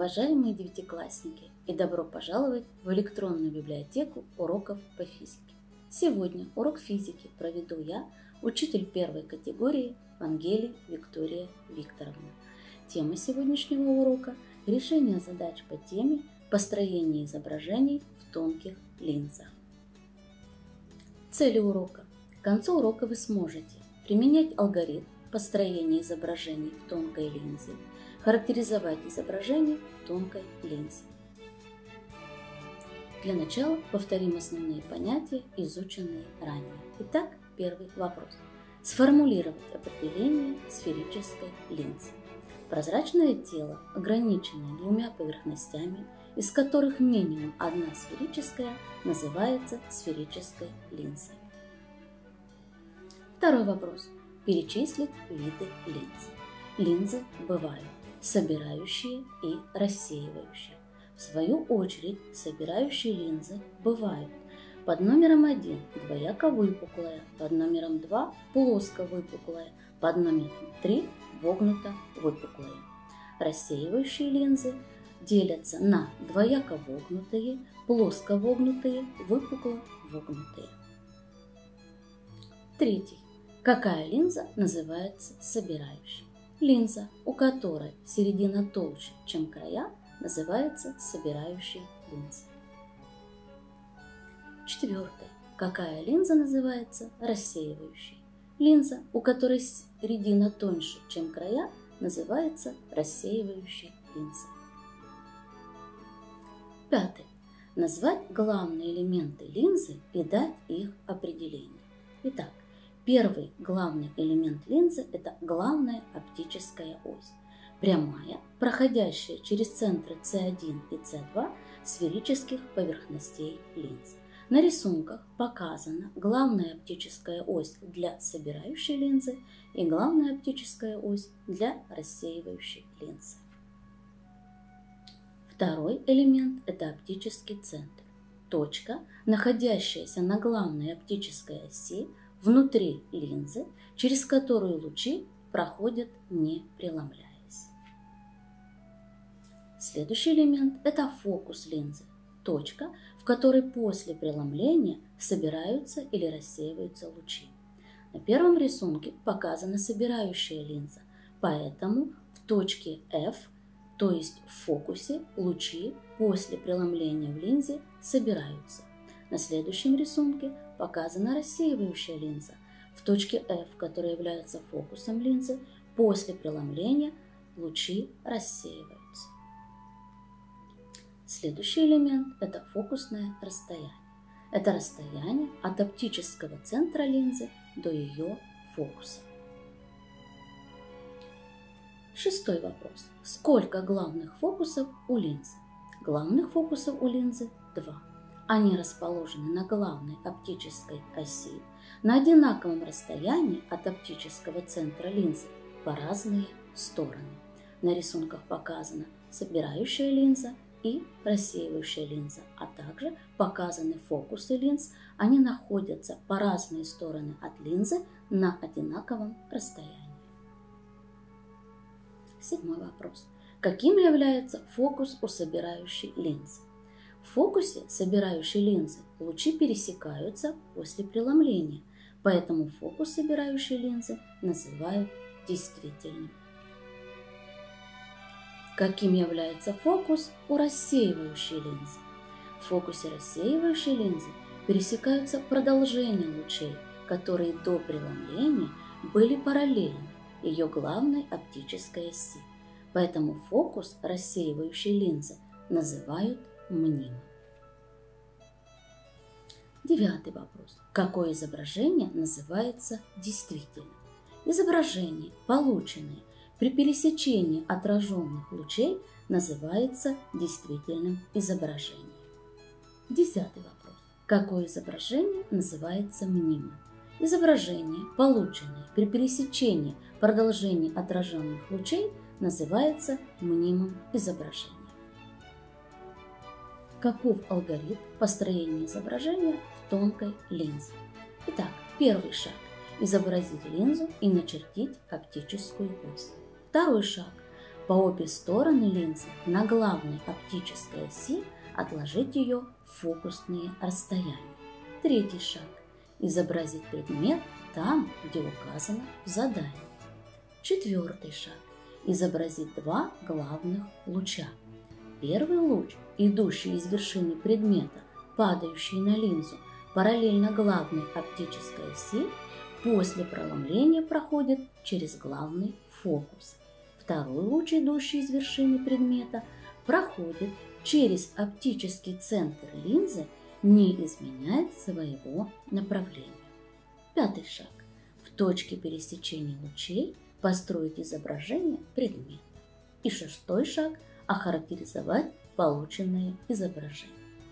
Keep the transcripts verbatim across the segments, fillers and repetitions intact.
уважаемые девятиклассники, и добро пожаловать в электронную библиотеку уроков по физике. Сегодня урок физики проведу я, учитель первой категории Вангели Виктория Викторовна. Тема сегодняшнего урока – решение задач по теме построения изображений в тонких линзах. Цели урока. К концу урока вы сможете применять алгоритм построения изображений в тонкой линзе, характеризовать изображение в тонкой линзе. Для начала повторим основные понятия, изученные ранее. Итак, первый вопрос. Сформулировать определение сферической линзы. Прозрачное тело, ограниченное двумя поверхностями, из которых минимум одна сферическая, называется сферической линзой. Второй вопрос. Перечислить виды линз. Линзы бывают собирающие и рассеивающие. В свою очередь, собирающие линзы бывают под номером один двояко выпуклая, под номером два плоско выпуклая, под номером три вогнуто выпуклые. Рассеивающие линзы делятся на двояко вогнутые, плоско вогнутые, выпукло вогнутые. Третий. Какая линза называется собирающей? Линза, у которой середина толще, чем края, называется собирающей линзой. Четвертое. Какая линза называется рассеивающей? Линза, у которой середина тоньше, чем края, называется рассеивающей линзой. Пятое. Назвать главные элементы линзы и дать их определение. Итак, первый главный элемент линзы – это главная оптическая ось, прямая, проходящая через центры С один и С два сферических поверхностей линз. На рисунках показана главная оптическая ось для собирающей линзы и главная оптическая ось для рассеивающей линзы. Второй элемент – это оптический центр, точка, находящаяся на главной оптической оси внутри линзы, через которую лучи проходят, не преломляясь. Следующий элемент – это фокус линзы, точка, в которой после преломления собираются или рассеиваются лучи. На первом рисунке показана собирающая линза, поэтому в точке F, то есть в фокусе, лучи после преломления в линзе собираются. На следующем рисунке показана рассеивающая линза. В точке F, которая является фокусом линзы, после преломления лучи рассеиваются. Следующий элемент – это фокусное расстояние. Это расстояние от оптического центра линзы до ее фокуса. Шестой вопрос. Сколько главных фокусов у линзы? Главных фокусов у линзы два. Они расположены на главной оптической оси на одинаковом расстоянии от оптического центра линзы по разные стороны. На рисунках показана собирающая линза и рассеивающая линза, а также показаны фокусы линз. Они находятся по разные стороны от линзы на одинаковом расстоянии. Седьмой вопрос. Каким является фокус у собирающей линзы? В фокусе собирающей линзы лучи пересекаются после преломления, поэтому фокус собирающей линзы называют действительным. Каким является фокус у рассеивающей линзы? В фокусе рассеивающей линзы пересекаются продолжения лучей, которые до преломления были параллельны ее главной оптической оси, поэтому фокус рассеивающей линзы называют мнимым. Девятый вопрос. Какое изображение называется действительным? Изображение, полученное при пересечении отраженных лучей, называется действительным изображением. Десятый вопрос. Какое изображение называется мнимым? Изображение, полученное при пересечении продолжений отраженных лучей, называется мнимым изображением. Каков алгоритм построения изображения в тонкой линзе? Итак, первый шаг – изобразить линзу и начертить оптическую ось. Второй шаг По обе стороны линзы на главной оптической оси отложить ее в фокусные расстояния. Третий шаг. Изобразить предмет там, где указано в задании. Четвертый шаг. Изобразить два главных луча. Первый луч, идущий из вершины предмета, падающий на линзу, параллельно главной оптической оси, после преломления проходит через главный фокус. Второй луч, идущий из вершины предмета, проходит через оптический центр линзы, не изменяя своего направления. Пятый шаг. В точке пересечения лучей построить изображение предмета. И шестой шаг – охарактеризовать полученные изображения.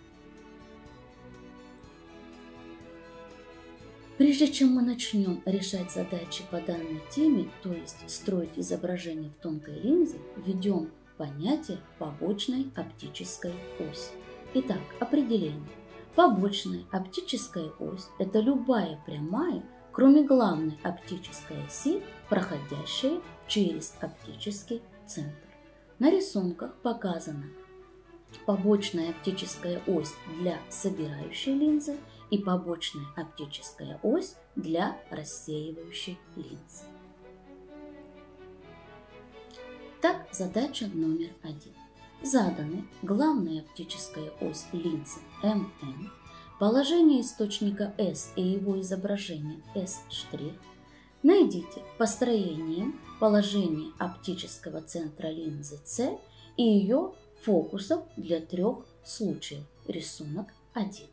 Прежде чем мы начнем решать задачи по данной теме, то есть строить изображение в тонкой линзе, введем понятие побочной оптической оси. Итак, определение. Побочная оптическая ось – это любая прямая, кроме главной оптической оси, проходящая через оптический центр. На рисунках показана побочная оптическая ось для собирающей линзы и побочная оптическая ось для рассеивающей линзы. Так, задача номер один. Заданы главная оптическая ось линзы эм эн, положение источника S и его изображение S'. Найдите построением положение оптического центра линзы С и ее фокусов для трех случаев. Рисунок один.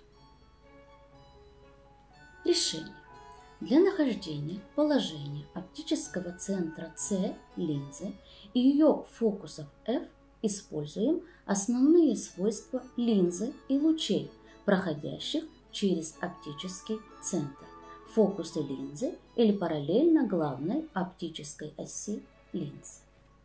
Решение. Для нахождения положения оптического центра С линзы и ее фокусов F используем основные свойства линзы и лучей, проходящих через оптический центр, фокусы линзы или параллельно главной оптической оси линзы.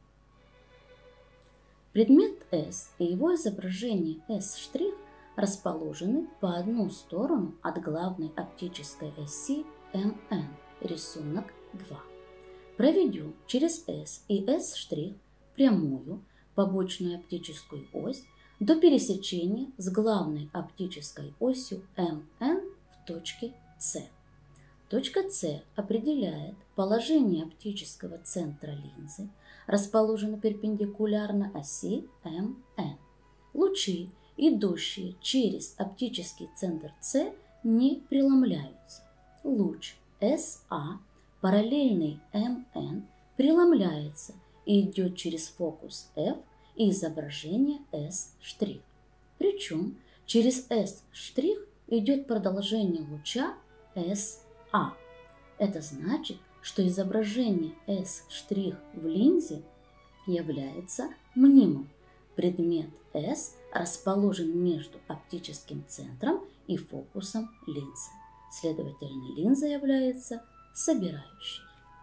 Предмет S и его изображение S' расположены по одну сторону от главной оптической оси эм эн. Рисунок два. Проведем через S и S' прямую побочную оптическую ось до пересечения с главной оптической осью эм эн в точке С. Точка С определяет положение оптического центра линзы, расположенной перпендикулярно оси эм эн. Лучи, идущие через оптический центр С, не преломляются. Луч эс а, параллельный эм эн, преломляется и идет через фокус F и изображение S'. Причем через S' идет продолжение луча эс а. Это значит, что изображение S' в линзе является мнимым. Предмет S расположен между оптическим центром и фокусом линзы. Следовательно, линза является собирающей.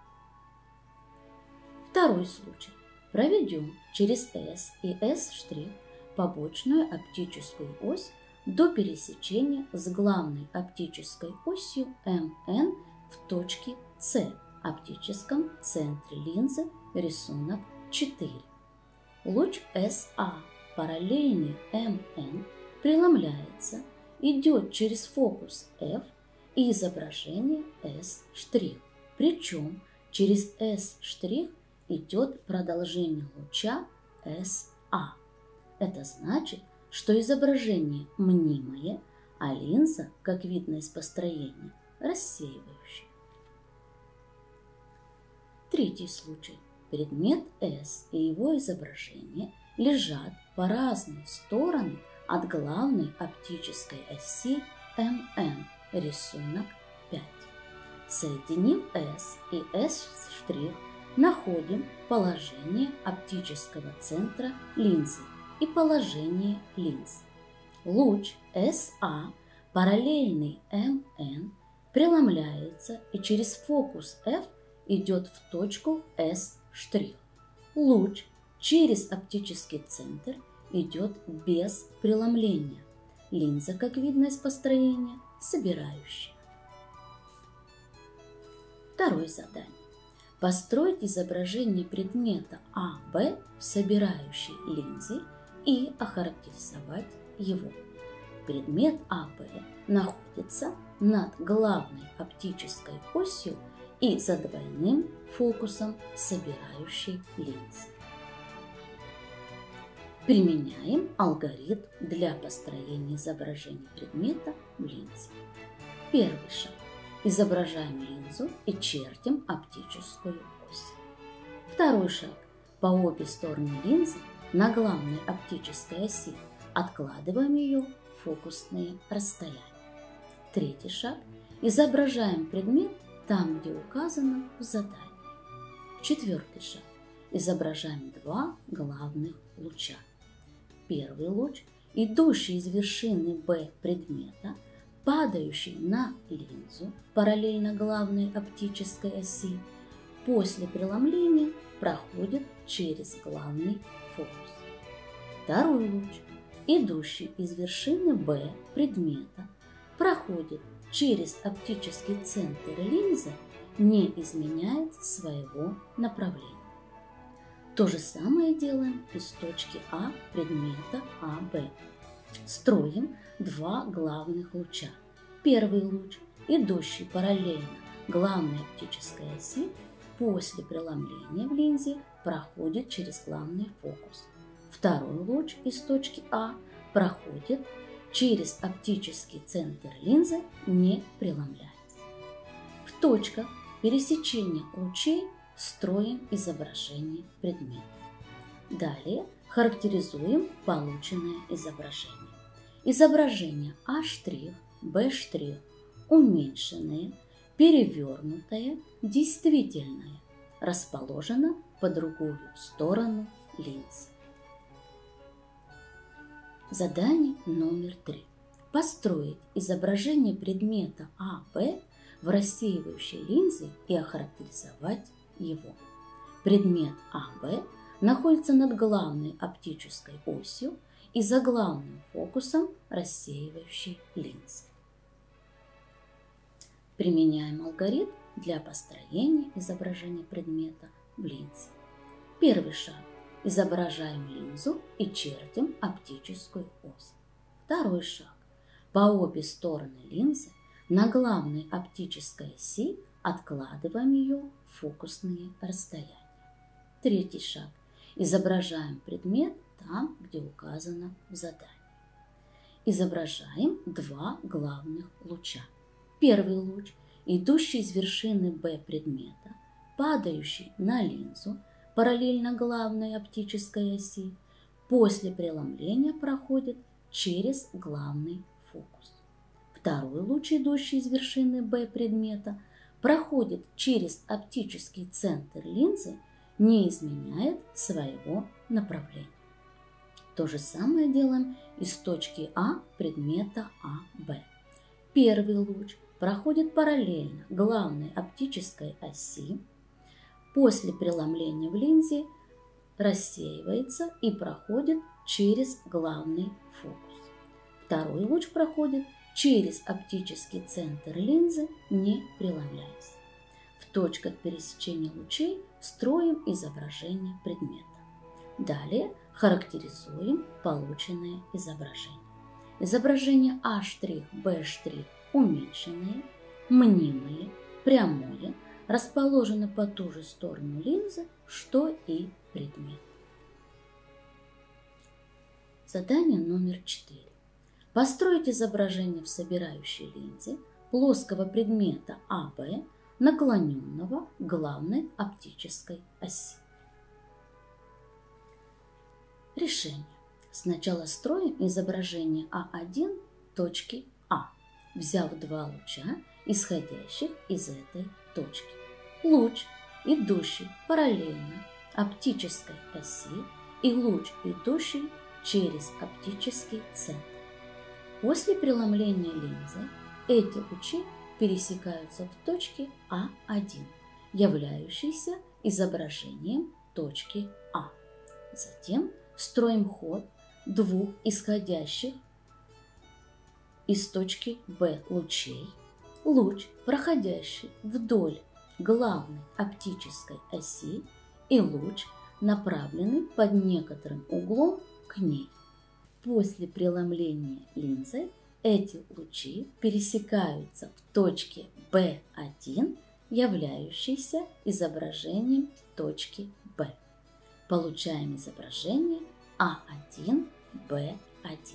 Второй случай. Проведем через S и S' побочную оптическую ось до пересечения с главной оптической осью эм эн в точке С, оптическом центре линзы, рисунок четыре. Луч эс а, параллельный эм эн, преломляется, идет через фокус F и изображение S'. Причем через S' идет продолжение луча эс а. Это значит, что изображение мнимое, а линза, как видно из построения, рассеивающая. Третий случай. Предмет S и его изображение лежат по разные стороны от главной оптической оси эм эн. Рисунок пять. Соединив S и S', находим положение оптического центра линзы и положение линз. Луч эс а, параллельный эм эн, преломляется и через фокус F идет в точку S'. Луч через оптический центр идет без преломления. Линза, как видно из построения, собирающая. Второе задание. Построить изображение предмета А Б в собирающей линзе и охарактеризовать его. Предмет А Б находится над главной оптической осью и за двойным фокусом собирающей линзы. Применяем алгоритм для построения изображения предмета в линзе. Первый шаг. Изображаем линзу и чертим оптическую ось. Второй шаг. По обе стороны линзы на главной оптической оси откладываем ее в фокусные расстояния. Третий шаг. Изображаем предмет там, где указано в задании. Четвертый шаг. Изображаем два главных луча. Первый луч, идущий из вершины Б предмета, падающий на линзу параллельно главной оптической оси, после преломления проходит через главный фокус. Второй луч, идущий из вершины Б предмета, проходит через оптический центр линзы, не изменяет своего направления. То же самое делаем из точки А предмета А Б. Строим два главных луча. Первый луч, идущий параллельно главной оптической оси, после преломления в линзе проходит через главный фокус. Второй луч из точки А проходит через оптический центр линзы, не преломляясь. В точках пересечения лучей строим изображение предмета. Далее характеризуем полученное изображение. Изображение А', Б' уменьшенное, перевернутое, действительное, расположено по другую сторону линзы. Задание номер три. Построить изображение предмета А Б в рассеивающей линзе и охарактеризовать его. Предмет А Б находится над главной оптической осью и за главным фокусом рассеивающей линзы. Применяем алгоритм для построения изображения предмета в линзе. Первый шаг. Изображаем линзу и чертим оптическую ось. Второй шаг. По обе стороны линзы на главной оптической оси откладываем ее в фокусные расстояния. Третий шаг. Изображаем предмет там, где указано в задании. Изображаем два главных луча. Первый луч, идущий из вершины Б предмета, падающий на линзу параллельно главной оптической оси, после преломления проходит через главный фокус. Второй луч, идущий из вершины Б предмета, проходит через оптический центр линзы, не изменяет своего направления. То же самое делаем из точки А предмета А Б. Первый луч проходит параллельно главной оптической оси, после преломления в линзе рассеивается и проходит через главный фокус. Второй луч проходит через оптический центр линзы, не преломляясь. В точках пересечения лучей строим изображение предмета. Далее характеризуем полученное изображение. Изображение А', Б' уменьшенное, мнимое, прямое, расположено по ту же сторону линзы, что и предмет. Задание номер четыре. Построить изображение в собирающей линзе плоского предмета А Б, наклоненного к главной оптической оси. Решение. Сначала строим изображение А один точки А, взяв два луча, исходящих из этой точки. Луч, идущий параллельно оптической оси, и луч, идущий через оптический центр. После преломления линзы эти лучи пересекаются в точке А один, являющейся изображением точки А. Затем строим ход двух исходящих из точки Б лучей. Луч, проходящий вдоль главной оптической оси, и луч, направленный под некоторым углом к ней. После преломления линзы эти лучи пересекаются в точке бэ один, являющейся изображением точки Б. Получаем изображение а один бэ один.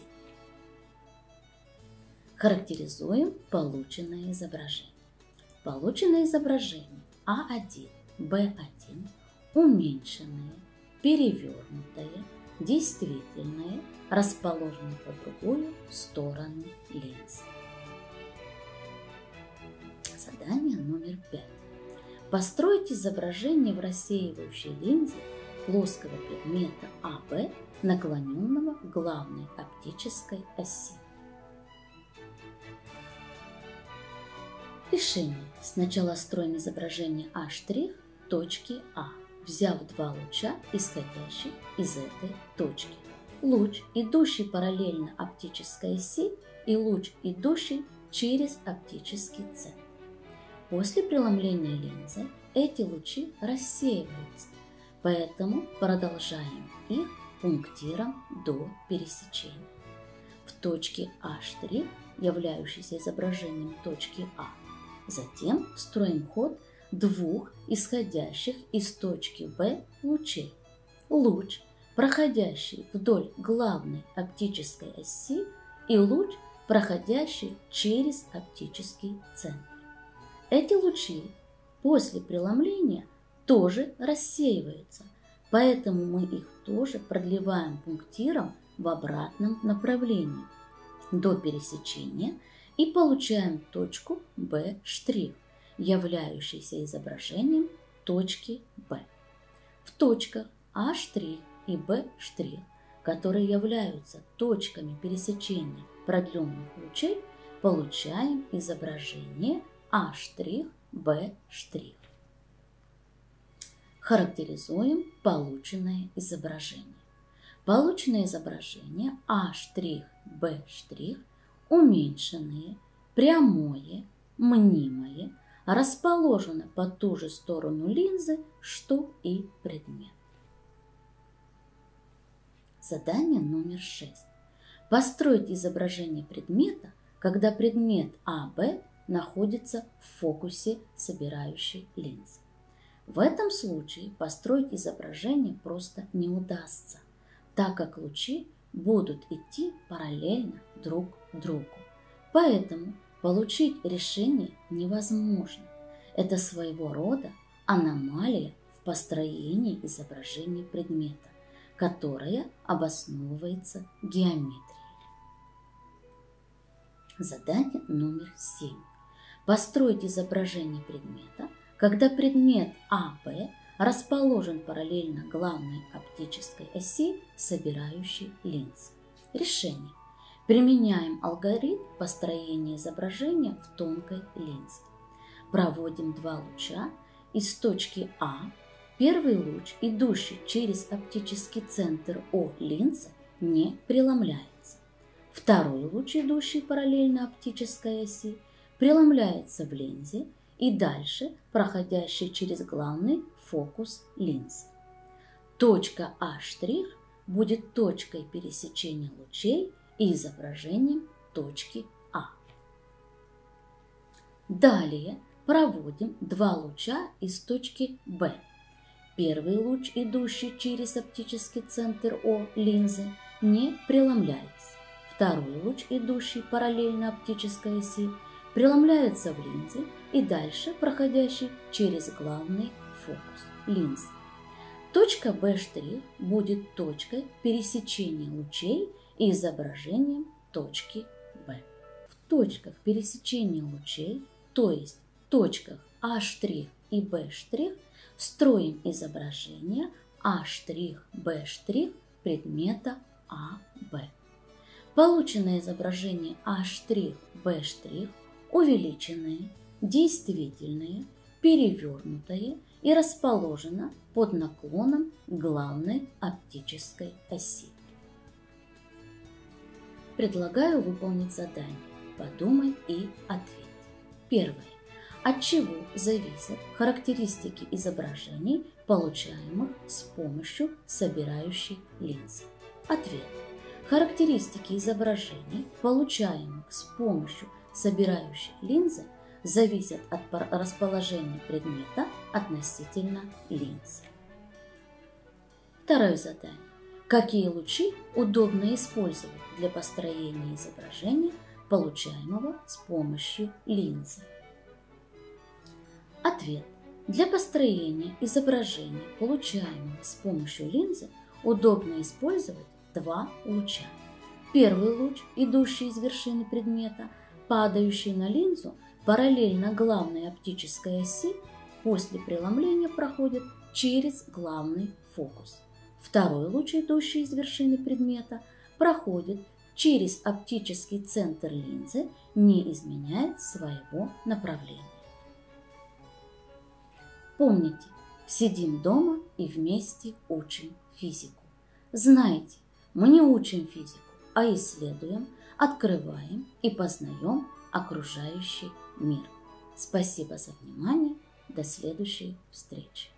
Характеризуем полученное изображение. Полученное изображение а один бэ один уменьшенное, перевернутое, действительное, расположено по другую сторону линзы. Задание номер пять. Построить изображение в рассеивающей линзе плоского предмета АБ, наклоненного к главной оптической оси. Решение. Сначала строим изображение А' точки А, взяв два луча, исходящих из этой точки. Луч, идущий параллельно оптической оси, и луч, идущий через оптический центр. После преломления линзы эти лучи рассеиваются, поэтому продолжаем их пунктиром до пересечения. В точке А', являющейся изображением точки А, затем строим ход двух исходящих из точки Б лучей. Луч, проходящий вдоль главной оптической оси, и луч, проходящий через оптический центр. Эти лучи после преломления тоже рассеиваются, поэтому мы их тоже продлеваем пунктиром в обратном направлении до пересечения и получаем точку Б', являющуюся изображением точки Б. В точках А' и Б', которые являются точками пересечения продленных лучей, получаем изображение А', Б'. Характеризуем полученное изображение. Полученное изображение А', Б' уменьшенное, прямое, мнимое, расположено по ту же сторону линзы, что и предмет. Задание номер шесть. Построить изображение предмета, когда предмет АБ находится в фокусе собирающей линзы. В этом случае построить изображение просто не удастся, так как лучи будут идти параллельно друг другу. Поэтому получить решение невозможно. Это своего рода аномалия в построении изображения предмета, которая обосновывается геометрией. Задание номер семь. Построить изображение предмета, когда предмет АБ расположен параллельно главной оптической оси собирающей линзы. Решение. Применяем алгоритм построения изображения в тонкой линзе. Проводим два луча из точки А. Первый луч, идущий через оптический центр О линзы, не преломляется. Второй луч, идущий параллельно оптической оси, преломляется в линзе и дальше проходящий через главный фокус линзы. Точка А' будет точкой пересечения лучей и изображением точки А. Далее проводим два луча из точки Б. Первый луч, идущий через оптический центр О линзы, не преломляется. Второй луч, идущий параллельно оптической оси, преломляется в линзе и дальше проходящий через главный фокус линзы. Точка Б' будет точкой пересечения лучей и изображением точки Б. В точках пересечения лучей, то есть точках А' и Б', строим изображение А', Б' предмета АБ. Полученное изображение А', Б' увеличенное, действительное, перевернутое и расположено под наклоном главной оптической оси. Предлагаю выполнить задание. Подумай и ответь. Первое. От чего зависят характеристики изображений, получаемых с помощью собирающей линзы? Ответ. Характеристики изображений, получаемых с помощью собирающей линзы, зависят от расположения предмета относительно линзы. Второе задание. Какие лучи удобно использовать для построения изображения, получаемого с помощью линзы? Ответ. Для построения изображения, получаемого с помощью линзы, удобно использовать два луча. Первый луч, идущий из вершины предмета, падающий на линзу, параллельно главной оптической оси, после преломления проходит через главный фокус. Второй луч, идущий из вершины предмета, проходит через оптический центр линзы, не изменяя своего направления. Помните, сидим дома и вместе учим физику. Знайте, мы не учим физику, а исследуем, открываем и познаем окружающий мир. Спасибо за внимание. До следующей встречи.